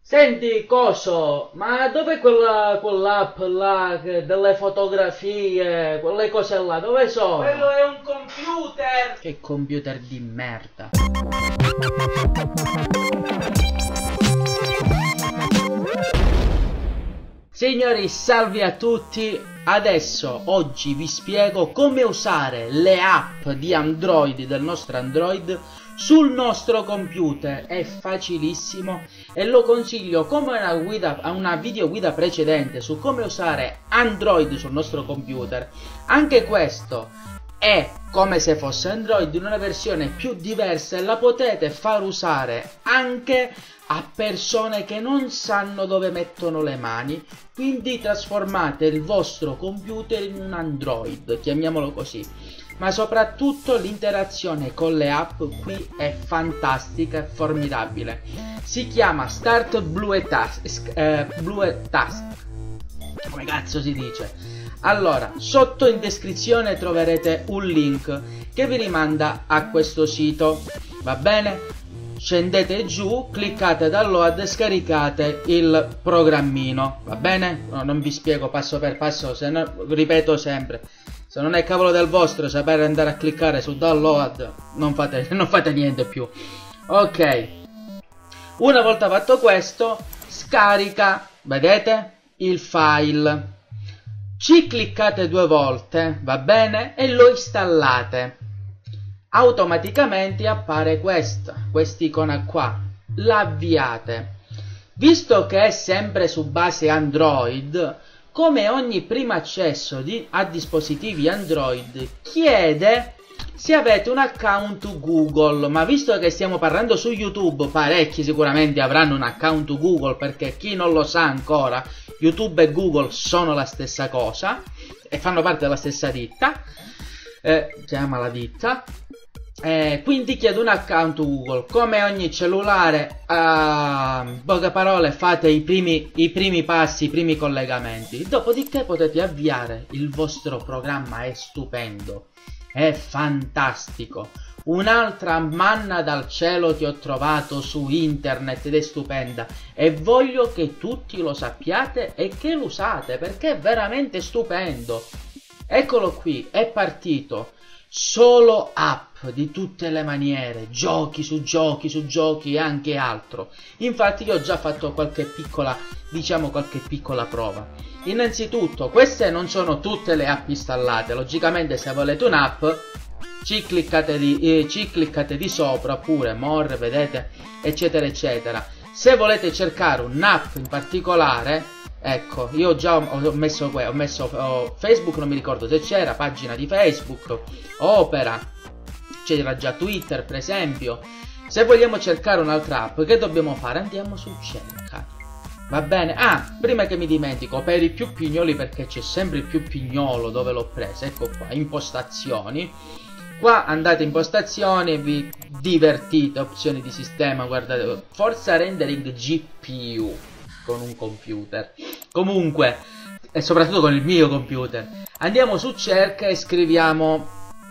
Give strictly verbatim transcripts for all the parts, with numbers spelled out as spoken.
Senti, coso, ma dov'è quella, quell'app là che- delle fotografie, quelle cose là, dove sono? Quello è un computer! Che computer di merda. Signori, salve a tutti. Adesso, oggi vi spiego come usare le app di Android del nostro Android sul nostro computer. È facilissimo e lo consiglio come una guida, una video guida precedente su come usare Android sul nostro computer. Anche questo è come se fosse Android in una versione più diversa e la potete far usare anche a persone che non sanno dove mettono le mani, quindi trasformate il vostro computer in un Android, chiamiamolo così. Ma soprattutto l'interazione con le app qui è fantastica e formidabile. Si chiama Start Bluetask, eh, Bluetask, come cazzo si dice? Allora, sotto in descrizione troverete un link che vi rimanda a questo sito, va bene? Scendete giù, cliccate download e scaricate il programmino, va bene? No, non vi spiego passo per passo, se no, ripeto sempre, se non è cavolo del vostro sapere andare a cliccare su download, non fate, non fate niente più. Ok, una volta fatto questo, scarica, vedete? Il file. Ci cliccate due volte, va bene? E lo installate. Automaticamente appare questa, quest'icona qua. L'avviate. Visto che è sempre su base Android, come ogni primo accesso di, a dispositivi Android, chiede se avete un account Google, ma visto che stiamo parlando su YouTube, parecchi sicuramente avranno un account Google, perché chi non lo sa ancora, YouTube e Google sono la stessa cosa e fanno parte della stessa ditta, eh, si chiama la ditta. Eh, quindi chiedo un account Google. Come ogni cellulare, a uh, poche parole, fate i primi, i primi passi, i primi collegamenti, dopodiché potete avviare il vostro programma. È stupendo, è fantastico, un'altra manna dal cielo che ho trovato su internet ed è stupenda e voglio che tutti lo sappiate e che lo usate, perché è veramente stupendo. Eccolo qui, è partito. Solo app di tutte le maniere, giochi su giochi su giochi e anche altro. Infatti io ho già fatto qualche piccola, diciamo qualche piccola prova. Innanzitutto, queste non sono tutte le app installate. Logicamente se volete un'app ci cliccate di, eh, ci cliccate di sopra, oppure more, vedete, eccetera eccetera. Se volete cercare un'app in particolare, ecco, io già ho, ho messo qui, ho messo oh, Facebook, non mi ricordo se c'era, pagina di Facebook, Opera, c'era già Twitter per esempio. Se vogliamo cercare un'altra app, che dobbiamo fare? Andiamo su cerca, va bene? Ah, prima che mi dimentico, per i più pignoli, perché c'è sempre il più pignolo dove l'ho presa, ecco qua, impostazioni. Qua andate in impostazioni e vi divertite, opzioni di sistema, guardate, forza rendering G P U con un computer, comunque, e soprattutto con il mio computer. Andiamo su cerca e scriviamo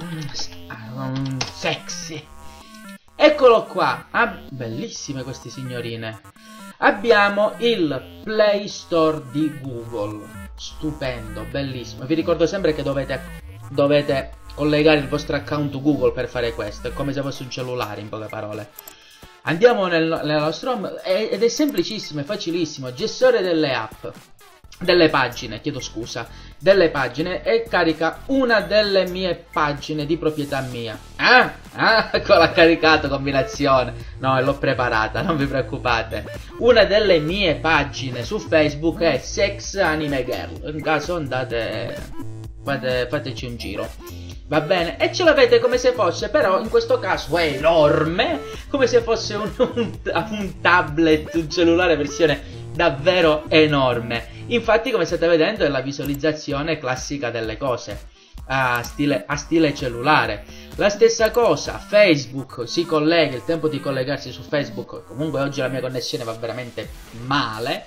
um, sexy. Eccolo qua. Ah, bellissime queste signorine. Abbiamo il Play Store di Google, stupendo, bellissimo. Vi ricordo sempre che dovete, dovete collegare il vostro account Google per fare questo, è come se fosse un cellulare, in poche parole. Andiamo nel, nella nostra home ed è semplicissimo, è facilissimo. Gestore delle app, delle pagine, chiedo scusa, delle pagine, e carica una delle mie pagine di proprietà mia. Ah, ah, ecco, l'ha caricato, combinazione. No, l'ho preparata, non vi preoccupate. Una delle mie pagine su Facebook è Sex Anime Girl. In caso andate, fate, fateci un giro. Va bene, e ce l'avete come se fosse, però in questo caso è enorme, come se fosse un, un, un tablet, un cellulare, versione davvero enorme. Infatti, come state vedendo, è la visualizzazione classica delle cose, a stile, a stile cellulare. La stessa cosa, Facebook si collega, il tempo di collegarsi su Facebook, comunque oggi la mia connessione va veramente male.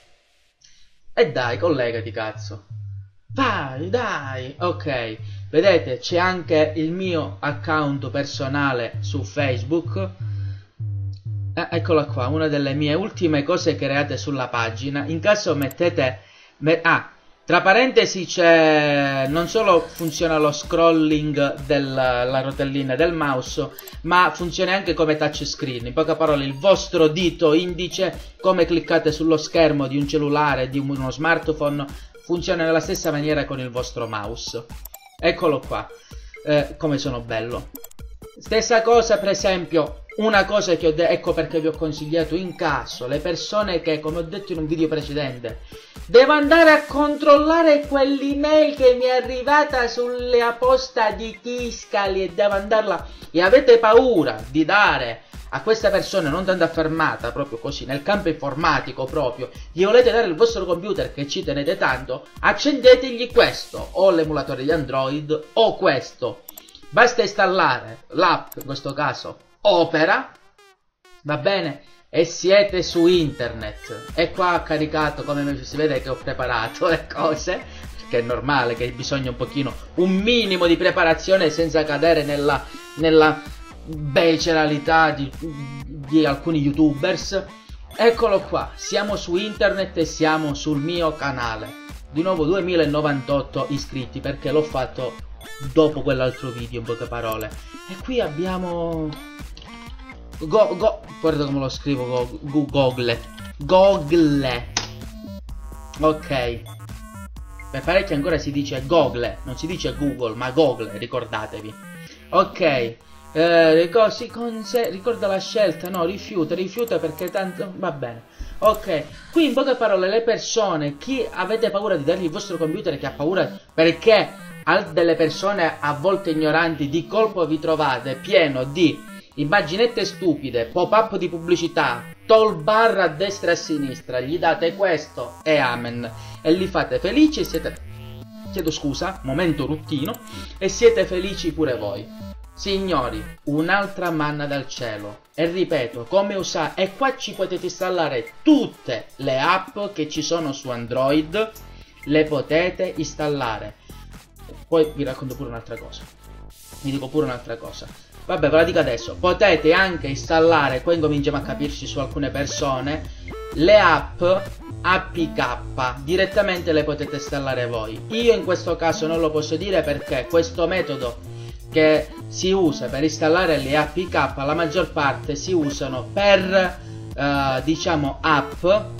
E dai, collegati, cazzo. Vai, dai, ok. Vedete, c'è anche il mio account personale su Facebook. Eh, eccola qua, una delle mie ultime cose create sulla pagina. In caso mettete... Me, ah, tra parentesi c'è... non solo funziona lo scrolling della rotellina del mouse, ma funziona anche come touchscreen. In poche parole, il vostro dito indice, come cliccate sullo schermo di un cellulare, di uno smartphone, funziona nella stessa maniera con il vostro mouse. Eccolo qua, eh, come sono bello. Stessa cosa, per esempio, una cosa che ho detto, ecco perché vi ho consigliato in caso, le persone che, come ho detto in un video precedente, devo andare a controllare quell'email che mi è arrivata sulla posta di Tiscali e devo andarla, e avete paura di dare a questa persona, non tanto affermata, proprio così, nel campo informatico proprio, gli volete dare il vostro computer che ci tenete tanto, accendetegli questo, o l'emulatore di Android, o questo. Basta installare l'app, in questo caso Opera, va bene, e siete su internet. E qua ho caricato, come si vede che ho preparato le cose, perché è normale che bisogna un pochino, un minimo di preparazione senza cadere nella, nella beceralità di, di alcuni youtubers. Eccolo qua, siamo su internet e siamo sul mio canale. Di nuovo duemilanovantotto iscritti, perché l'ho fatto dopo quell'altro video, in poche parole. E qui abbiamo go, go, guarda come lo scrivo, go, go, Google Google, ok, per parecchi ancora si dice Google, non si dice Google ma Google, ricordatevi. Ok, eh, ricorda, si ricorda la scelta, no, rifiuta, rifiuta perché tanto va bene. Ok, qui in poche parole le persone, chi avete paura di dargli il vostro computer, che ha paura perché a delle persone a volte ignoranti, di colpo vi trovate pieno di immaginette stupide, pop-up di pubblicità, toolbar a destra e a sinistra, gli date questo e amen, e li fate felici e siete, chiedo scusa, momento ruttino, e siete felici pure voi. Signori, un'altra manna dal cielo, e ripeto, come usare, e qua ci potete installare tutte le app che ci sono su Android, le potete installare. Poi vi racconto pure un'altra cosa. Vi dico pure un'altra cosa. Vabbè, ve la dico adesso. Potete anche installare, qua incominciamo a capirci su alcune persone, le app A P K. Direttamente le potete installare voi. Io in questo caso non lo posso dire perché questo metodo che si usa per installare le A P K, la maggior parte si usano per, eh, diciamo, app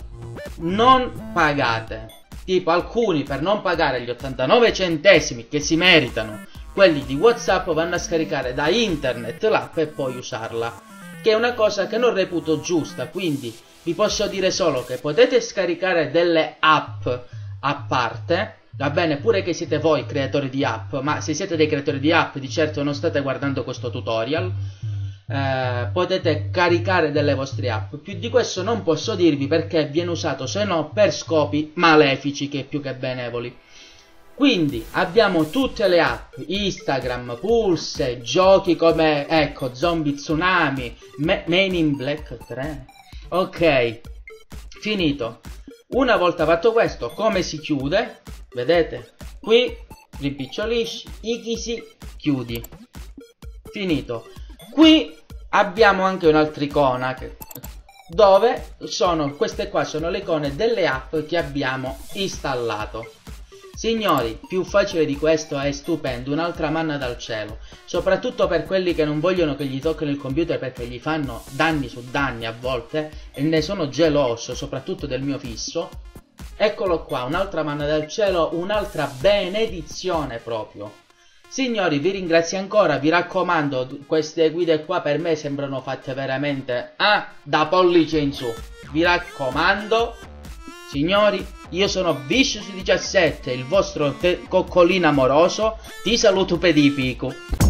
non pagate. Tipo alcuni, per non pagare gli ottantanove centesimi che si meritano quelli di WhatsApp, vanno a scaricare da internet l'app e poi usarla, che è una cosa che non reputo giusta. Quindi vi posso dire solo che potete scaricare delle app a parte, va bene, pure che siete voi creatori di app, ma se siete dei creatori di app di certo non state guardando questo tutorial. Eh, potete caricare delle vostre app. Più di questo non posso dirvi perché viene usato se no per scopi malefici che più che benevoli. Quindi abbiamo tutte le app, Instagram, Pulse, giochi come, ecco, Zombie Tsunami, Ma Man in Black tre. Ok, finito. Una volta fatto questo, come si chiude? Vedete? Qui rimpicciolisci, ichisi, chiudi. Finito. Qui abbiamo anche un'altra icona che, dove sono, queste qua sono le icone delle app che abbiamo installato. Signori, più facile di questo è stupendo, un'altra manna dal cielo, soprattutto per quelli che non vogliono che gli tocchino il computer perché gli fanno danni su danni a volte, e ne sono geloso, soprattutto del mio fisso. Eccolo qua, un'altra manna dal cielo, un'altra benedizione proprio. Signori, vi ringrazio ancora, vi raccomando, queste guide qua per me sembrano fatte veramente ah, da pollice in su. Vi raccomando, signori, io sono Vicious diciassette, il vostro coccolino amoroso, ti saluto pedifico.